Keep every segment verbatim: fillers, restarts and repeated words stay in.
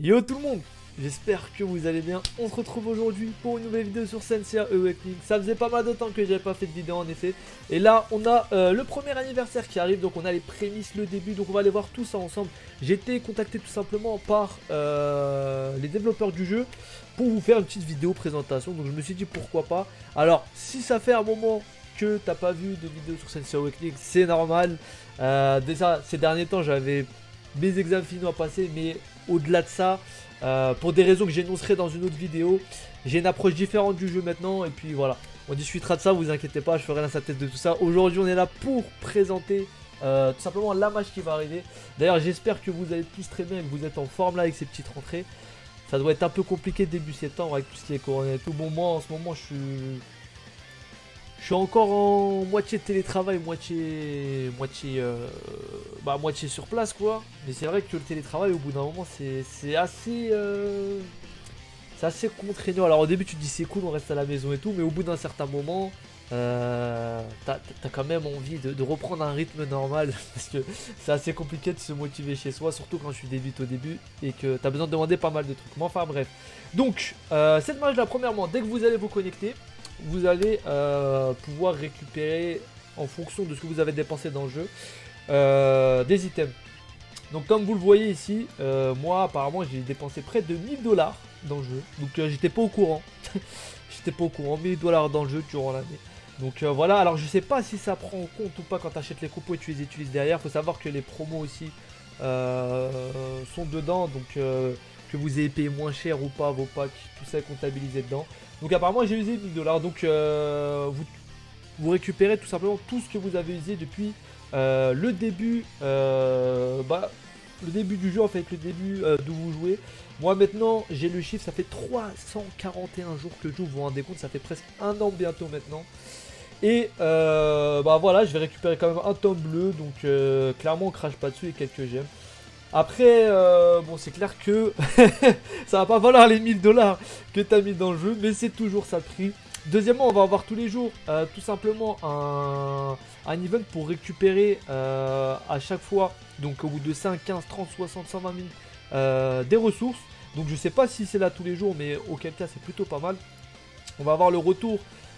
Yo tout le monde, j'espère que vous allez bien. On se retrouve aujourd'hui pour une nouvelle vidéo sur Senseiya Awakening. Ça faisait pas mal de temps que j'avais pas fait de vidéo en effet. Et là on a euh, le premier anniversaire qui arrive, donc on a les prémices, le début, donc on va aller voir tout ça ensemble. J'ai été contacté tout simplement par euh, les développeurs du jeu pour vous faire une petite vidéo présentation, donc je me suis dit pourquoi pas. Alors si ça fait un moment que t'as pas vu de vidéo sur Senseiya Awakening, c'est normal. euh, Déjà ces derniers temps j'avais mes examens finaux à passer, mais au-delà de ça, euh, pour des raisons que j'énoncerai dans une autre vidéo, j'ai une approche différente du jeu maintenant. Et puis voilà, on discutera de ça, vous inquiétez pas, je ferai la synthèse de tout ça. Aujourd'hui on est là pour présenter euh, tout simplement la match qui va arriver. D'ailleurs j'espère que vous allez tous très bien et que vous êtes en forme là avec ces petites rentrées. Ça doit être un peu compliqué début septembre avec tout ce qui est corona et tout. Bon, moi en ce moment je suis... Je suis encore en moitié de télétravail, moitié, moitié, euh, bah, moitié sur place quoi. Mais c'est vrai que le télétravail au bout d'un moment c'est assez, euh, c'est assez contraignant. Alors au début tu te dis c'est cool, on reste à la maison et tout, mais au bout d'un certain moment, euh, t'as as quand même envie de, de reprendre un rythme normal parce que c'est assez compliqué de se motiver chez soi, surtout quand je suis débute au début et que t'as besoin de demander pas mal de trucs. Mais enfin bref. Donc euh, cette match là, premièrement, dès que vous allez vous connecter, vous allez euh, pouvoir récupérer en fonction de ce que vous avez dépensé dans le jeu euh, des items. Donc comme vous le voyez ici, euh, moi apparemment j'ai dépensé près de mille dollars dans le jeu. Donc euh, j'étais pas au courant. J'étais pas au courant, mille dollars dans le jeu durant l'année. Donc euh, voilà, alors je sais pas si ça prend en compte ou pas quand tu achètes les coupons et tu les utilises derrière. Faut savoir que les promos aussi euh, sont dedans, donc euh, que vous ayez payé moins cher ou pas vos packs, tout ça est comptabilisé dedans. Donc apparemment j'ai usé mille dollars, donc euh, vous, vous récupérez tout simplement tout ce que vous avez usé depuis euh, le début euh, bah, le début du jeu, en fait le début euh, d'où vous jouez. Moi maintenant j'ai le chiffre, ça fait trois cent quarante et un jours que je joue, vous vous rendez compte, ça fait presque un an bientôt maintenant. Et euh, bah voilà, je vais récupérer quand même un tome bleu, donc euh, clairement on crache pas dessus et quelques gemmes. Après, euh, bon, c'est clair que ça va pas valoir les mille dollars que tu as mis dans le jeu, mais c'est toujours ça le prix. Deuxièmement, on va avoir tous les jours euh, tout simplement un, un event pour récupérer euh, à chaque fois, donc au bout de cinq, quinze, trente, soixante, cent vingt minutes, euh, des ressources. Donc je sais pas si c'est là tous les jours, mais auquel cas c'est plutôt pas mal. On va avoir le retour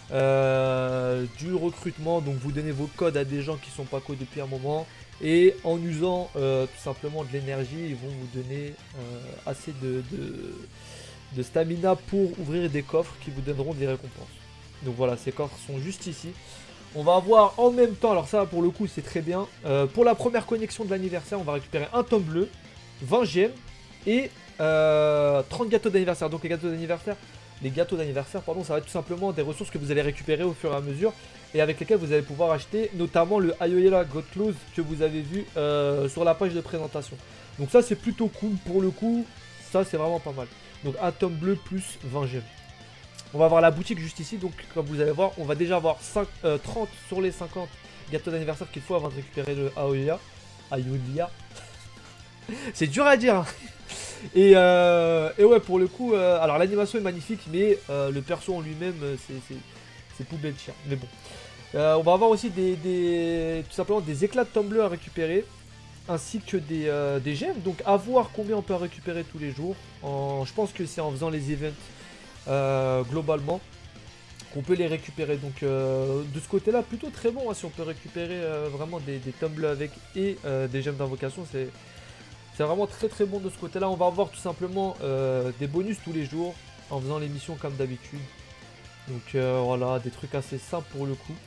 euh, du recrutement, donc vous donnez vos codes à des gens qui sont pas codes depuis un moment. Et en usant euh, tout simplement de l'énergie, ils vont vous donner euh, assez de, de, de stamina pour ouvrir des coffres qui vous donneront des récompenses. Donc voilà, ces coffres sont juste ici. On va avoir en même temps, alors ça pour le coup c'est très bien, euh, pour la première connexion de l'anniversaire, on va récupérer un tome bleu, vingt gemmes et euh, trente gâteaux d'anniversaire. Donc les gâteaux d'anniversaire, les gâteaux d'anniversaire, pardon, ça va être tout simplement des ressources que vous allez récupérer au fur et à mesure et avec lesquelles vous allez pouvoir acheter notamment le Ayoyela God Close que vous avez vu euh, sur la page de présentation. Donc ça c'est plutôt cool pour le coup, ça c'est vraiment pas mal. Donc un tome bleu plus vingt gemmes. On va avoir la boutique juste ici, donc comme vous allez voir, on va déjà avoir cinq, euh, trente sur les cinquante gâteaux d'anniversaire qu'il faut avant de récupérer le Ayoyela. Ayoyela. C'est dur à dire hein. Et, euh, et ouais, pour le coup, euh, alors l'animation est magnifique, mais euh, le perso en lui-même, c'est poubelle chien. Mais bon, euh, on va avoir aussi des, des, tout simplement des éclats de tome bleu à récupérer, ainsi que des, euh, des gemmes. Donc à voir combien on peut récupérer tous les jours. En, je pense que c'est en faisant les events euh, globalement qu'on peut les récupérer. Donc euh, de ce côté-là, plutôt très bon hein, si on peut récupérer euh, vraiment des, des tomes bleus avec et euh, des gemmes d'invocation, c'est C'est vraiment très très bon de ce côté là. On va avoir tout simplement euh, des bonus tous les jours en faisant les missions comme d'habitude. Donc euh, voilà, des trucs assez simples pour le coup.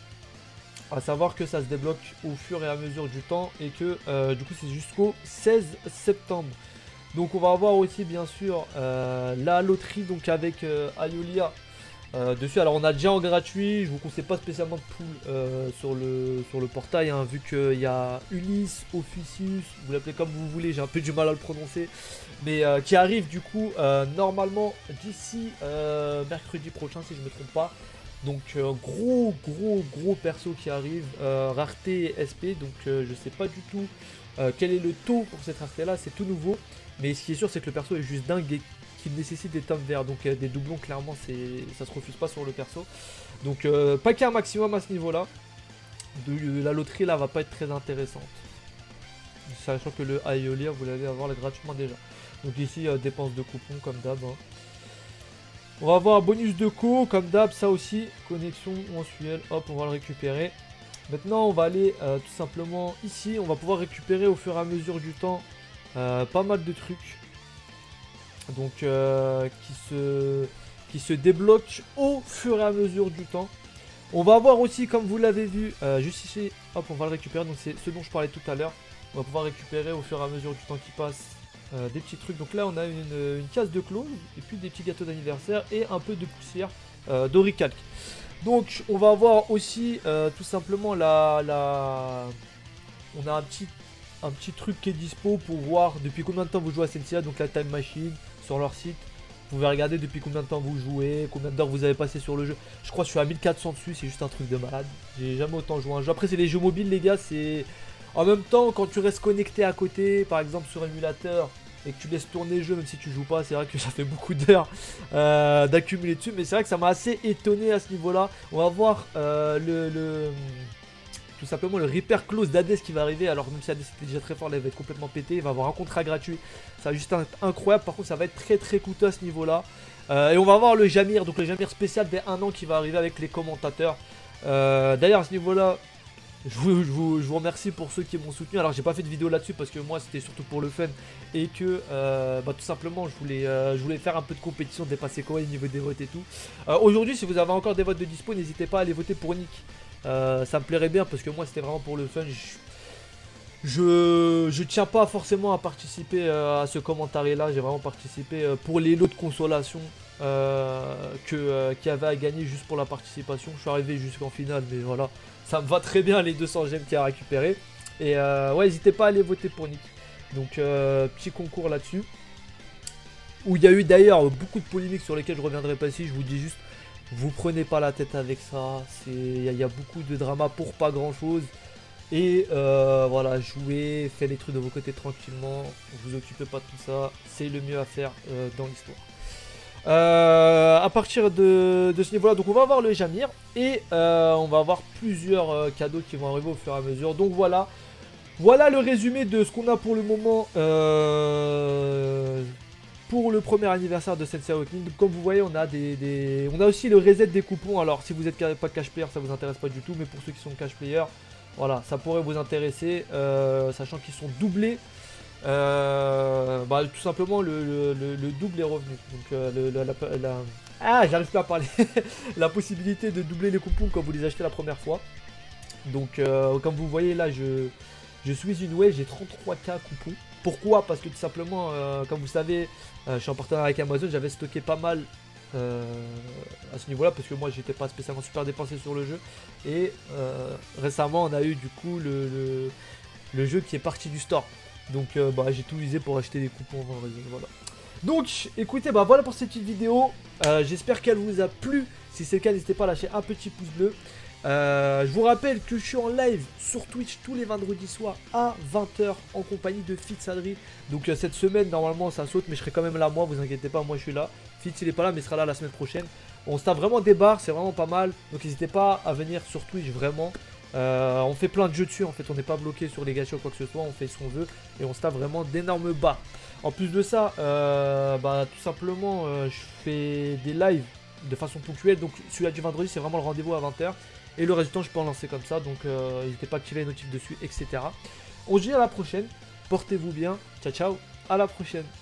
À savoir que ça se débloque au fur et à mesure du temps et que euh, du coup c'est jusqu'au seize septembre. Donc on va avoir aussi bien sûr euh, la loterie donc avec euh, Ayolia Euh, dessus. Alors on a déjà en gratuit, je vous conseille pas spécialement de pool euh, sur, le, sur le portail hein, vu qu'il y a Ulysse, Officius, vous l'appelez comme vous voulez, j'ai un peu du mal à le prononcer, mais euh, qui arrive du coup euh, normalement d'ici euh, mercredi prochain si je me trompe pas. Donc euh, gros gros gros perso qui arrive, euh, rareté S P, donc euh, je sais pas du tout euh, quel est le taux pour cette rareté là, c'est tout nouveau, mais ce qui est sûr c'est que le perso est juste dingue et qui nécessite des tomes verts, donc euh, des doublons clairement ça se refuse pas sur le perso. Donc euh, pas qu'un maximum à ce niveau là, de, de la loterie là va pas être très intéressante. sachant que le Aeolia vous l'allez avoir gratuitement déjà. Donc ici euh, dépense de coupons comme d'hab. Hein. On va avoir un bonus de co comme d'hab, ça aussi, connexion mensuelle, hop on va le récupérer. Maintenant on va aller euh, tout simplement ici, on va pouvoir récupérer au fur et à mesure du temps euh, pas mal de trucs. Donc euh, qui, se, qui se débloquent au fur et à mesure du temps. On va avoir aussi, comme vous l'avez vu, euh, juste ici, hop on va le récupérer, donc c'est ce dont je parlais tout à l'heure. On va pouvoir récupérer au fur et à mesure du temps qui passe euh, des petits trucs. Donc là on a une, une case de clone, et puis des petits gâteaux d'anniversaire et un peu de poussière euh, d'oricalque. Donc on va avoir aussi euh, tout simplement la, la... On a un petit, un petit truc qui est dispo pour voir depuis combien de temps vous jouez à Sensia, donc la time machine sur leur site. Vous pouvez regarder depuis combien de temps vous jouez, combien d'heures vous avez passé sur le jeu. Je crois que je suis à mille quatre cents dessus, c'est juste un truc de malade. J'ai jamais autant joué à un jeu. Après c'est les jeux mobiles les gars, c'est... En même temps quand tu restes connecté à côté, par exemple sur émulateur, et que tu laisses tourner le jeu même si tu joues pas, c'est vrai que ça fait beaucoup d'heures euh, d'accumuler dessus. Mais c'est vrai que ça m'a assez étonné à ce niveau là. On va voir euh, le... le... tout simplement le Reaper Close d'Hades qui va arriver. Alors même si Hades était déjà très fort, là il va être complètement pété. Il va avoir un contrat gratuit. Ça va juste être incroyable. Par contre ça va être très très coûteux à ce niveau là. euh, Et on va avoir le Jamir. Donc le Jamir spécial dès un an qui va arriver avec les commentateurs. euh, D'ailleurs à ce niveau là je vous, je, vous, je vous remercie pour ceux qui m'ont soutenu. Alors j'ai pas fait de vidéo là-dessus parce que moi c'était surtout pour le fun. Et que euh, bah, tout simplement je voulais, euh, je voulais faire un peu de compétition, dépasser quoi au niveau des votes et tout. euh, Aujourd'hui si vous avez encore des votes de dispo, n'hésitez pas à aller voter pour Nick. Euh, ça me plairait bien parce que moi c'était vraiment pour le fun. Je, je, je tiens pas forcément à participer euh, à ce commentaire là. J'ai vraiment participé euh, pour les lots de consolation euh, que euh, qu'il y avait à gagner juste pour la participation. Je suis arrivé jusqu'en finale mais voilà, ça me va très bien les deux cents gemmes qu'il y a à récupérer. Et euh, ouais, n'hésitez pas à aller voter pour Nick. Donc euh, petit concours là-dessus, où il y a eu d'ailleurs beaucoup de polémiques sur lesquelles je reviendrai pas ici. Je vous dis juste, vous prenez pas la tête avec ça. Il y, y a beaucoup de drama pour pas grand chose. Et euh, voilà, jouez, faites les trucs de vos côtés tranquillement. Vous occupez pas de tout ça. C'est le mieux à faire euh, dans l'histoire. Euh, à partir de, de ce niveau là, donc on va avoir le Jamir. Et euh, on va avoir plusieurs euh, cadeaux qui vont arriver au fur et à mesure. Donc voilà. Voilà le résumé de ce qu'on a pour le moment. Euh... Pour le premier anniversaire de Sensei Awakening. Comme vous voyez on a des, des... on a aussi le reset des coupons. Alors si vous n'êtes pas cash player ça vous intéresse pas du tout. Mais pour ceux qui sont cash player, voilà, ça pourrait vous intéresser. euh, Sachant qu'ils sont doublés. euh, bah, Tout simplement le, le, le, le double est revenu. Donc euh, le, la, la, la... Ah j'arrive plus à parler. La possibilité de doubler les coupons quand vous les achetez la première fois. Donc euh, comme vous voyez là je, je suis une whale, j'ai trente-trois K coupons. Pourquoi? Parce que tout simplement, euh, comme vous savez, euh, je suis en partenariat avec Amazon, j'avais stocké pas mal euh, à ce niveau-là, parce que moi j'étais pas spécialement super dépensé sur le jeu. Et euh, récemment on a eu du coup le, le, le jeu qui est parti du store. Donc euh, bah, j'ai tout usé pour acheter des coupons. Voilà. Donc écoutez, bah voilà pour cette petite vidéo. euh, J'espère qu'elle vous a plu. Si c'est le cas, n'hésitez pas à lâcher un petit pouce bleu. Euh, je vous rappelle que je suis en live sur Twitch tous les vendredis soirs à vingt heures en compagnie de Fitz Adri. Donc euh, cette semaine normalement ça saute mais je serai quand même là moi, vous inquiétez pas, moi je suis là. Fitz il est pas là mais il sera là la semaine prochaine. On se tape vraiment des barres, c'est vraiment pas mal. Donc n'hésitez pas à venir sur Twitch vraiment. euh, On fait plein de jeux dessus en fait, on n'est pas bloqué sur les gâchis ou quoi que ce soit, on fait ce qu'on veut. Et on se tape vraiment d'énormes barres. En plus de ça, euh, bah, tout simplement euh, je fais des lives de façon ponctuelle. Donc celui-là du vendredi c'est vraiment le rendez-vous à vingt heures. Et le reste du temps, je peux en lancer comme ça. Donc, euh, n'hésitez pas à activer les notifs dessus, et cetera. On se dit à la prochaine. Portez-vous bien. Ciao, ciao. À la prochaine.